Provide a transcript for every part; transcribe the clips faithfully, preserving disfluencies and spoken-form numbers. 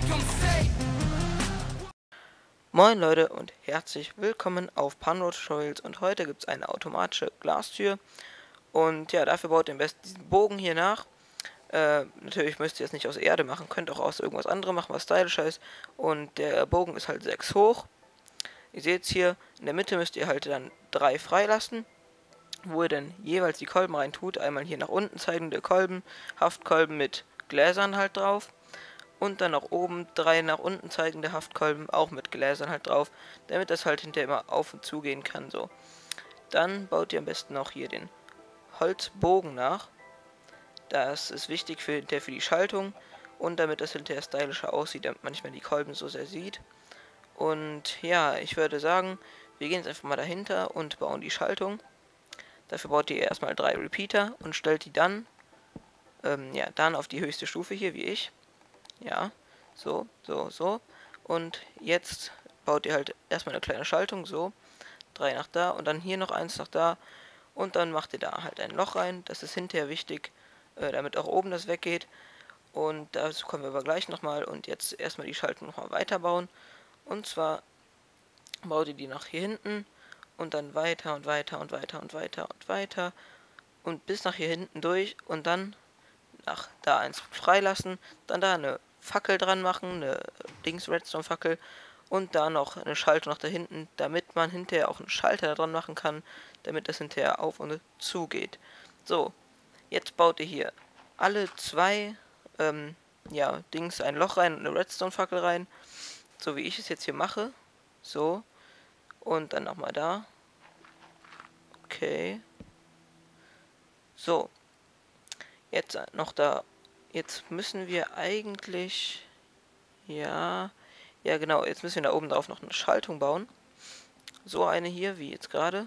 Moin Leute und herzlich willkommen auf Panro Tutorials, und heute gibt es eine automatische Glastür. Und ja, dafür baut ihr am besten diesen Bogen hier nach. Äh, natürlich müsst ihr es nicht aus Erde machen, könnt auch aus irgendwas anderem machen, was stylischer ist. Und der Bogen ist halt sechs hoch. Ihr seht es hier, in der Mitte müsst ihr halt dann drei freilassen, wo ihr dann jeweils die Kolben rein tut. Einmal hier nach unten zeigende Kolben, Haftkolben mit Gläsern halt drauf. Und dann nach oben drei nach unten zeigende Haftkolben, auch mit Gläsern halt drauf, damit das halt hinterher immer auf und zu gehen kann, so. Dann baut ihr am besten auch hier den Holzbogen nach. Das ist wichtig für, hinterher für die Schaltung und damit das hinterher stylischer aussieht, damit man nicht mehr die Kolben so sehr sieht. Und ja, ich würde sagen, wir gehen jetzt einfach mal dahinter und bauen die Schaltung. Dafür baut ihr erstmal drei Repeater und stellt die dann, ähm, ja, dann auf die höchste Stufe hier, wie ich. Ja, so, so, so. Und jetzt baut ihr halt erstmal eine kleine Schaltung, so. Drei nach da und dann hier noch eins nach da. Und dann macht ihr da halt ein Loch rein. Das ist hinterher wichtig, äh, damit auch oben das weggeht. Und dazu kommen wir aber gleich nochmal. Und jetzt erstmal die Schaltung nochmal weiterbauen. Und zwar baut ihr die nach hier hinten. Und dann weiter und weiter und weiter und weiter und weiter. Und bis nach hier hinten durch. Und dann nach da eins freilassen. Dann da eine Fackel dran machen, eine Dings Redstone Fackel, und da noch eine Schaltung nach da hinten, damit man hinterher auch einen Schalter da dran machen kann, damit das hinterher auf und zu geht. So, jetzt baut ihr hier alle zwei ähm, ja, Dings ein Loch rein und eine Redstone Fackel rein, so wie ich es jetzt hier mache. So, und dann nochmal da. Okay. So. Jetzt noch da. Jetzt müssen wir eigentlich... Ja... Ja, genau. Jetzt müssen wir da oben drauf noch eine Schaltung bauen. So eine hier, wie jetzt gerade.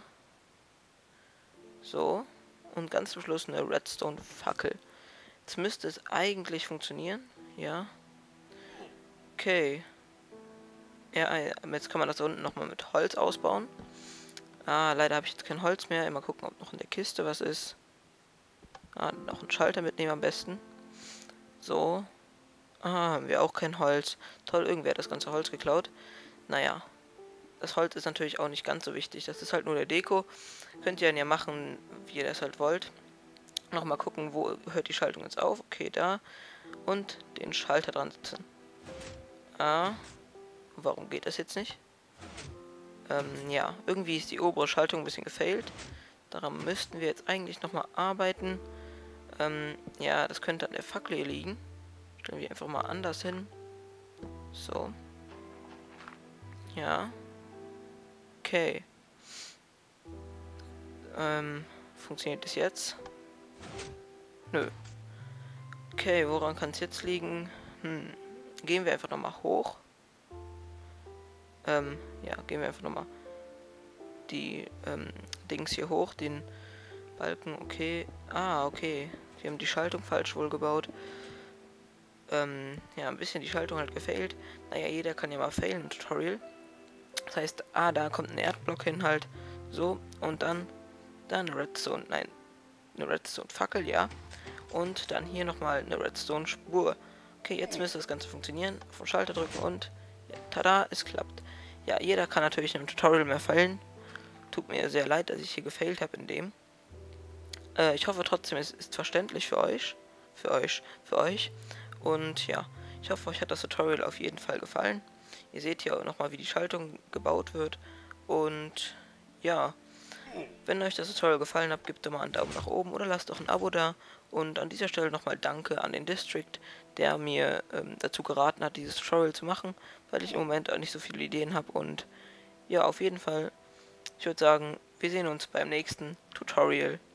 So. Und ganz zum Schluss eine Redstone-Fackel. Jetzt müsste es eigentlich funktionieren. Ja. Okay. Ja, jetzt kann man das unten nochmal mit Holz ausbauen. Ah, leider habe ich jetzt kein Holz mehr. Immer gucken, ob noch in der Kiste was ist. Ah, noch einen Schalter mitnehmen am besten. So. Ah, haben wir auch kein Holz. Toll, irgendwer hat das ganze Holz geklaut. Naja. Das Holz ist natürlich auch nicht ganz so wichtig. Das ist halt nur der Deko. Könnt ihr dann ja machen, wie ihr das halt wollt. Nochmal gucken, wo hört die Schaltung jetzt auf. Okay, da. Und den Schalter dran setzen. Ah. Warum geht das jetzt nicht? Ähm, ja. Irgendwie ist die obere Schaltung ein bisschen gefailt. Daran müssten wir jetzt eigentlich nochmal arbeiten. Ähm, ja, das könnte an der Fackel hier liegen. Stellen wir einfach mal anders hin. So. Ja. Okay. Ähm, funktioniert das jetzt? Nö. Okay, woran kann es jetzt liegen? Hm. Gehen wir einfach nochmal hoch. Ähm, ja, gehen wir einfach nochmal die, ähm, Dings hier hoch, den Balken, okay. Ah, okay. Wir haben die Schaltung falsch wohl gebaut. Ähm, ja, ein bisschen die Schaltung halt gefailt. Naja, jeder kann ja mal failen im Tutorial. Das heißt, ah, da kommt ein Erdblock hin halt. So, und dann, dann eine Redstone, nein, eine Redstone-Fackel, ja. Und dann hier nochmal eine Redstone-Spur. Okay, jetzt müsste das Ganze funktionieren. Auf den Schalter drücken und, ja, tada, es klappt. Ja, jeder kann natürlich im Tutorial mehr failen. Tut mir sehr leid, dass ich hier gefailt habe in dem. Äh, ich hoffe trotzdem, es ist verständlich für euch. Für euch, für euch. Und ja, ich hoffe, euch hat das Tutorial auf jeden Fall gefallen. Ihr seht hier auch nochmal, wie die Schaltung gebaut wird. Und ja, wenn euch das Tutorial gefallen hat, gebt doch mal einen Daumen nach oben oder lasst doch ein Abo da. Und an dieser Stelle nochmal Danke an den District, der mir ähm, dazu geraten hat, dieses Tutorial zu machen, weil ich im Moment auch nicht so viele Ideen habe. Und ja, auf jeden Fall, ich würde sagen, wir sehen uns beim nächsten Tutorial.